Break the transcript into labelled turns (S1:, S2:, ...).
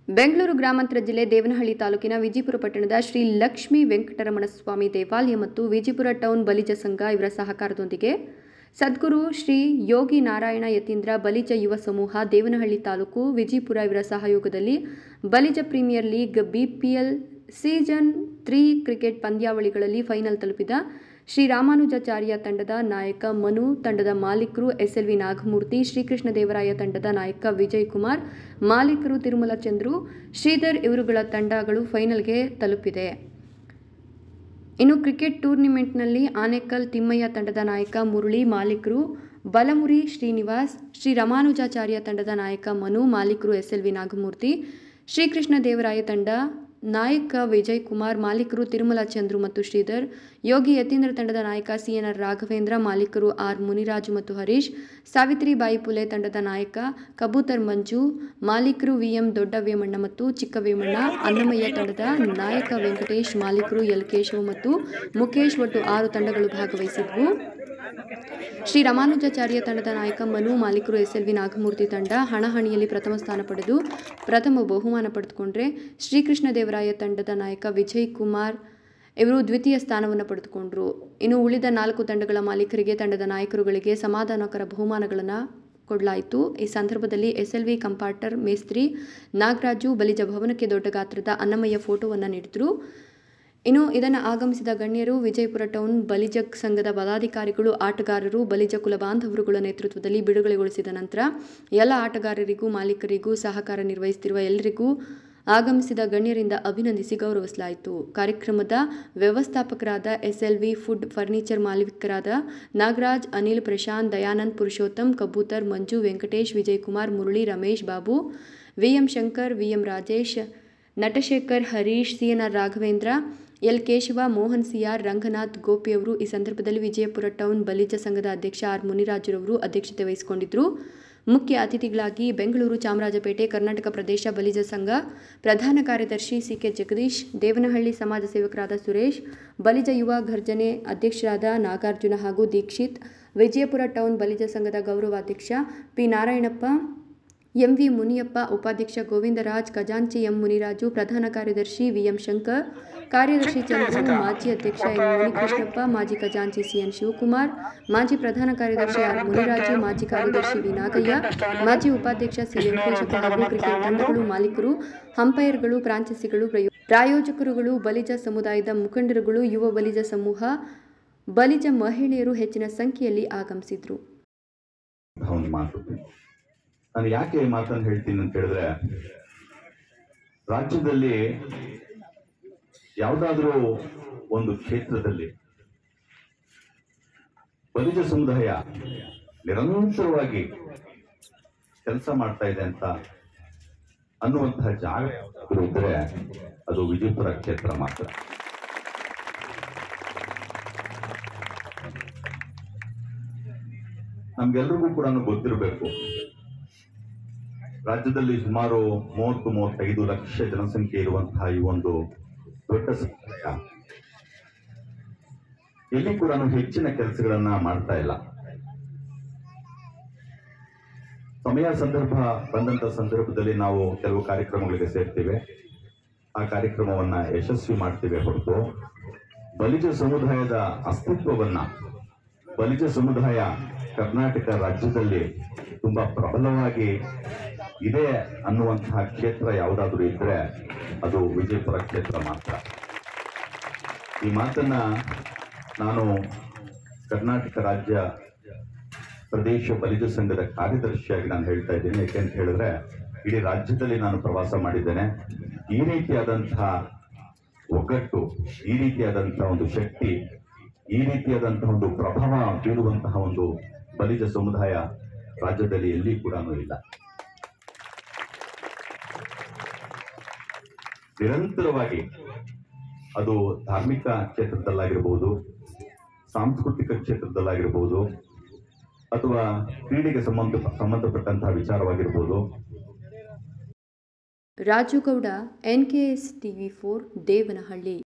S1: ಬೆಂಗಳೂರು ಗ್ರಾಮಾಂತರ ಜಿಲ್ಲೆ ದೇವನಹಳ್ಳಿ ತಾಲೂಕಿನ ವಿಜಯಪುರ ಪಟ್ಟಣದ ಶ್ರೀ ಲಕ್ಷ್ಮೀ ವೆಂಕಟರಮಣ ಸ್ವಾಮಿ ದೇವಾಲಯ ಮತ್ತು ವಿಜಯಪುರ ಟೌನ್ ಬಲಿಜ ಸಂಘ ಇವರ ಸಹಕಾರದೊಂದಿಗೆ ಸದ್ಗುರು ಶ್ರೀ ಯೋಗಿ ನಾರಾಯಣ ಯತೀಂದ್ರ ಬಲಿಜ ಯುವ ಸಮೂಹ ದೇವನಹಳ್ಳಿ ತಾಲೂಕು ವಿಜಯಪುರ ಇವರ ಸಹಯೋಗದಲ್ಲಿ Balija premier league BPL season 3 cricket ಪಂದ್ಯಾವಳಿಗಳಲ್ಲಿ ಫೈನಲ್ ತಲುಪಿದ ಶ್ರೀ ರಾಮಾನುಜಾಚಾರ್ಯ ತಂಡದ ನಾಯಕ ಮನು, ತಂಡದ ಮಾಲೀಕರು ಎಸ್ಎಲ್ವಿ ನಾಗಮೂರ್ತಿ, ಶ್ರೀಕೃಷ್ಣ ದೇವರಾಯ ತಂಡದ ನಾಯಕ ವಿಜಯ್ ಕುಮಾರ್, ಮಾಲೀಕರು ತಿರುಮಲ ಚಂದ್ರು, ಶ್ರೀಧರ್ ಇವರುಗಳ ತಂಡಗಳು ಫೈನಲ್ಗೆ ತಲುಪಿದೆ. ಇನ್ನು ಕ್ರಿಕೆಟ್ ಟೂರ್ನಿಮೆಂಟ್ನಲ್ಲಿ ಆನೇಕಲ್ ತಿಮ್ಮಯ್ಯ ತಂಡದ ನಾಯಕ ಮುರಳಿ, ಮಾಲೀಕರು ಬಲಮುರಿ ಶ್ರೀನಿವಾಸ್, ಶ್ರೀ ರಾಮಾನುಜಾಚಾರ್ಯ ತಂಡದ ನಾಯಕ ಮನು, ಮಾಲೀಕರು ಎಸ್ಎಲ್ವಿ ನಾಗಮೂರ್ತಿ, ಶ್ರೀಕೃಷ್ಣ ದೇವರಾಯ ತಂಡ ನಾಯಕ ವಿಜಯ್ ಕುಮಾರ್, ಮಾಲೀಕರು ತಿರುಮಲ ಚಂದ್ರು ಮತ್ತು ಶ್ರೀಧರ್, ಯೋಗಿ ಯತೀಂದ್ರ ತಂಡದ ನಾಯಕ ಸಿಎನ್ಆರ್ ರಾಘವೇಂದ್ರ, ಮಾಲೀಕರು ಆರ್ ಮುನಿರಾಜು ಮತ್ತು ಹರೀಶ್, ಸಾವಿತ್ರಿಬಾಯಿ ಪುಲೆ ತಂಡದ ನಾಯಕ ಕಬೂತರ್ ಮಂಜು, ಮಾಲೀಕರು ವಿಎಂ ದೊಡ್ಡವೇಮಣ್ಣ ಮತ್ತು ಚಿಕ್ಕವೇಮಣ್ಣ, ಅನ್ನಮಯ್ಯ ತಂಡದ ನಾಯಕ ವೆಂಕಟೇಶ್, ಮಾಲೀಕರು ಎಲ್ ಕೇಶವ್ ಮತ್ತು ಮುಖೇಶ್. ಒಟ್ಟು 6 ತಂಡಗಳು ಭಾಗವಹಿಸಿದ್ವು. ಶ್ರೀ ರಾಮಾನುಜಾಚಾರ್ಯ ತಂಡದ ನಾಯಕ ಮನು, ಮಾಲೀಕರು ಎಸ್ಎಲ್ವಿ ನಾಗಮೂರ್ತಿ ತಂಡ ಹಣಾಹಣಿಯಲ್ಲಿ ಪ್ರಥಮ ಸ್ಥಾನ ಪಡೆದು ಪ್ರಥಮ ಬಹುಮಾನ ಪಡೆದುಕೊಂಡ್ರೆ, ಶ್ರೀಕೃಷ್ಣ ದೇವರಾಯ ತಂಡದ ನಾಯಕ ವಿಜಯ್ ಕುಮಾರ್ ಇವರು ದ್ವಿತೀಯ ಸ್ಥಾನವನ್ನು ಪಡೆದುಕೊಂಡರು. ಇನ್ನು ಉಳಿದ 4 ತಂಡಗಳ ಮಾಲೀಕರಿಗೆ, ತಂಡದ ನಾಯಕರುಗಳಿಗೆ ಸಮಾಧಾನಕರ ಬಹುಮಾನಗಳನ್ನು ಕೊಡಲಾಯಿತು. ಈ ಸಂದರ್ಭದಲ್ಲಿ ಎಸ್ಎಲ್ವಿ ಕಂಪಾರ್ಟರ್ ಮೇಸ್ತ್ರಿ ನಾಗರಾಜು ಬಲಿಜ ಭವನಕ್ಕೆ ದೊಡ್ಡ ಗಾತ್ರದ ಅನ್ನಮಯ್ಯ ಫೋಟೋವನ್ನು ನೀಡಿದರು. ಇನ್ನು ಇದನ್ನು ಆಗಮಿಸಿದ ಗಣ್ಯರು, ವಿಜಯಪುರ ಟೌನ್ ಬಲಿಜ ಸಂಘದ ಪದಾಧಿಕಾರಿಗಳು, ಆಟಗಾರರು, ಬಲಿಜ ಕುಲ ಬಾಂಧವರುಗಳ ನೇತೃತ್ವದಲ್ಲಿ ಬಿಡುಗಡೆಗೊಳಿಸಿದ ನಂತರ ಎಲ್ಲ ಆಟಗಾರರಿಗೂ, ಮಾಲೀಕರಿಗೂ, ಸಹಕಾರ ನಿರ್ವಹಿಸುತ್ತಿರುವ ಎಲ್ಲರಿಗೂ ಆಗಮಿಸಿದ ಗಣ್ಯರಿಂದ ಅಭಿನಂದಿಸಿ ಗೌರವಿಸಲಾಯಿತು. ಕಾರ್ಯಕ್ರಮದ ವ್ಯವಸ್ಥಾಪಕರಾದ ಎಸ್ಎಲ್ವಿ ಫುಡ್ ಫರ್ನಿಚರ್ ಮಾಲೀಕರಾದ Nagaraj, Anil, Prashanth, Dayanand, Purushottam, Kabootar, Manju, Venkatesh, Vijay Kumar, Murali, Ramesh Babu, VM Shankar, VM Rajesh, Natashekhar, Harish, CNR Raghavendra, L Keshava, Mohan, CR, Ranganath, ಗೋಪಿಯವರು ಈ ಸಂದರ್ಭದಲ್ಲಿ ವಿಜಯಪುರ ಟೌನ್ ಬಲಿಜ ಸಂಘದ ಅಧ್ಯಕ್ಷ ಆರ್ ಮುನಿರಾಜುರವರು ಅಧ್ಯಕ್ಷತೆ ವಹಿಸಿಕೊಂಡಿದ್ದರು. ಮುಖ್ಯ ಅತಿಥಿಗಳಾಗಿ ಬೆಂಗಳೂರು, ಚಾಮರಾಜಪೇಟೆ, ಕರ್ನಾಟಕ ಪ್ರದೇಶ ಬಲಿಜ ಸಂಘ ಪ್ರಧಾನ ಕಾರ್ಯದರ್ಶಿ ಸಿಕೆ ಜಗದೀಶ್, ದೇವನಹಳ್ಳಿ ಸಮಾಜ ಸೇವಕರಾದ ಸುರೇಶ್, ಬಲಿಜ ಯುವ ಘರ್ಜನೆ ಅಧ್ಯಕ್ಷರಾದ ನಾಗಾರ್ಜುನ ಹಾಗೂ ದೀಕ್ಷಿತ್, ವಿಜಯಪುರ ಟೌನ್ ಬಲಿಜ ಸಂಘದ ಗೌರವಾಧ್ಯಕ್ಷ ಪಿ ನಾರಾಯಣಪ್ಪ, ಎಂವಿ ಮುನಿಯಪ್ಪ, ಉಪಾಧ್ಯಕ್ಷ ಗೋವಿಂದರಾಜ್, ಖಜಾಂಚಿ ಎಂ ಮುನಿರಾಜು, ಪ್ರಧಾನ ಕಾರ್ಯದರ್ಶಿ ವಿಎಂ ಶಂಕರ್, ಕಾರ್ಯದರ್ಶಿ ಚಂದ್ರು, ಮಾಜಿ ಅಧ್ಯಕ್ಷ ಎನ್ ಮುನಿಕೃಷ್ಣಪ್ಪ, ಮಾಜಿ ಖಜಾಂಚಿ ಸಿಎನ್ ಶಿವಕುಮಾರ್, ಮಾಜಿ ಪ್ರಧಾನ ಕಾರ್ಯದರ್ಶಿ ಆರ್ ಮುನಿರಾಜು, ಮಾಜಿ ಕಾರ್ಯದರ್ಶಿ ವಿ ನಾಗಯ್ಯ, ಮಾಜಿ ಉಪಾಧ್ಯಕ್ಷ ಸಿ ವೆಂಕಟೇಶಪ್ಪ ಹಾಗೂ ಕ್ರಿಕೆಟ್ ತಂಡಗಳು, ಮಾಲೀಕರು, ಅಂಪೈರ್ಗಳು, ಫ್ರಾಂಚೈಸಿಗಳು, ಪ್ರಾಯೋಜಕರುಗಳು, ಬಲಿಜ ಸಮುದಾಯದ ಮುಖಂಡರುಗಳು, ಯುವ ಬಲಿಜ ಸಮೂಹ, ಬಲಿಜ ಮಹಿಳೆಯರು ಹೆಚ್ಚಿನ ಸಂಖ್ಯೆಯಲ್ಲಿ ಆಗಮಿಸಿದ್ರು.
S2: ನಾನು ಯಾಕೆ ಈ ಮಾತನ್ನು ಹೇಳ್ತೀನಿ ಅಂತ ಹೇಳಿದ್ರೆ, ರಾಜ್ಯದಲ್ಲಿ ಯಾವುದಾದ್ರೂ ಒಂದು ಕ್ಷೇತ್ರದಲ್ಲಿ ಬಲಿಜ ಸಮುದಾಯ ನಿರಂತರವಾಗಿ ಕೆಲಸ ಮಾಡ್ತಾ ಇದೆ ಅಂತ ಅನ್ನುವಂತಹ ಜಾಗ ಇದ್ರೆ ಅದು ವಿಜಯಪುರ ಕ್ಷೇತ್ರ ಮಾತ್ರ. ನಮ್ಗೆಲ್ರಿಗೂ ಕೂಡ ಗೊತ್ತಿರಬೇಕು, ರಾಜ್ಯದಲ್ಲಿ ಸುಮಾರು 30-35 ಲಕ್ಷ ಜನಸಂಖ್ಯೆ ಇರುವಂತಹ ಈ ಒಂದು ದೊಡ್ಡ ಸಮುದಾಯ ಎಲ್ಲಿ ಕೂಡ ಹೆಚ್ಚಿನ ಕೆಲಸಗಳನ್ನ ಮಾಡ್ತಾ ಇಲ್ಲ. ಸಮಯ ಸಂದರ್ಭ ಬಂದಂತ ಸಂದರ್ಭದಲ್ಲಿ ನಾವು ಕೆಲವು ಕಾರ್ಯಕ್ರಮಗಳಿಗೆ ಸೇರ್ತೇವೆ, ಆ ಕಾರ್ಯಕ್ರಮವನ್ನ ಯಶಸ್ವಿ ಮಾಡ್ತೇವೆ ಹೊರತು ಬಲಿಜ ಸಮುದಾಯದ ಅಸ್ತಿತ್ವವನ್ನ, ಬಲಿಜ ಸಮುದಾಯ ಕರ್ನಾಟಕ ರಾಜ್ಯದಲ್ಲಿ ತುಂಬಾ ಪ್ರಬಲವಾಗಿ ಇದೆ ಅನ್ನುವಂತಹ ಕ್ಷೇತ್ರ ಯಾವುದಾದ್ರೂ ಇದ್ರೆ ಅದು ವಿಜಯಪುರ ಕ್ಷೇತ್ರ ಮಾತ್ರ. ಈ ಮಾತನ್ನ ನಾನು ಕರ್ನಾಟಕ ರಾಜ್ಯ ಪ್ರದೇಶ ಬಲಿಜ ಸಂಘದ ಕಾರ್ಯದರ್ಶಿಯಾಗಿ ನಾನು ಹೇಳ್ತಾ ಇದ್ದೀನಿ. ಯಾಕೆಂತ ಹೇಳಿದ್ರೆ ಇಡೀ ರಾಜ್ಯದಲ್ಲಿ ನಾನು ಪ್ರವಾಸ ಮಾಡಿದ್ದೇನೆ. ಈ ರೀತಿಯಾದಂತಹ ಒಗ್ಗಟ್ಟು, ಈ ರೀತಿಯಾದಂತಹ ಒಂದು ಶಕ್ತಿ, ಈ ರೀತಿಯಾದಂತಹ ಒಂದು ಪ್ರಭಾವ ಬೀರುವಂತಹ ಒಂದು ಬಲಿಜ ಸಮುದಾಯ ರಾಜ್ಯದಲ್ಲಿ ಎಲ್ಲಿ ಕೂಡ ಇಲ್ಲ. ನಿರಂತರವಾಗಿ ಅದು ಧಾರ್ಮಿಕ ಕ್ಷೇತ್ರದಲ್ಲಾಗಿರ್ಬೋದು, ಸಾಂಸ್ಕೃತಿಕ ಕ್ಷೇತ್ರದಲ್ಲಾಗಿರ್ಬೋದು, ಅಥವಾ ಕ್ರೀಡೆಗೆ ಸಂಬಂಧಪಟ್ಟಂತಹ ವಿಚಾರವಾಗಿರ್ಬೋದು.
S1: Raju Gowda, NKS TV4, Devanahalli.